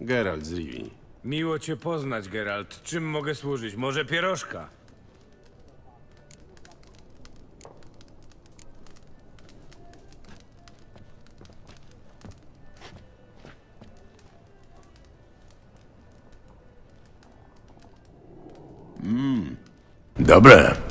Geralt z Rivii. Miło cię poznać, Geralt. Czym mogę służyć? Może pierożka? Dobre.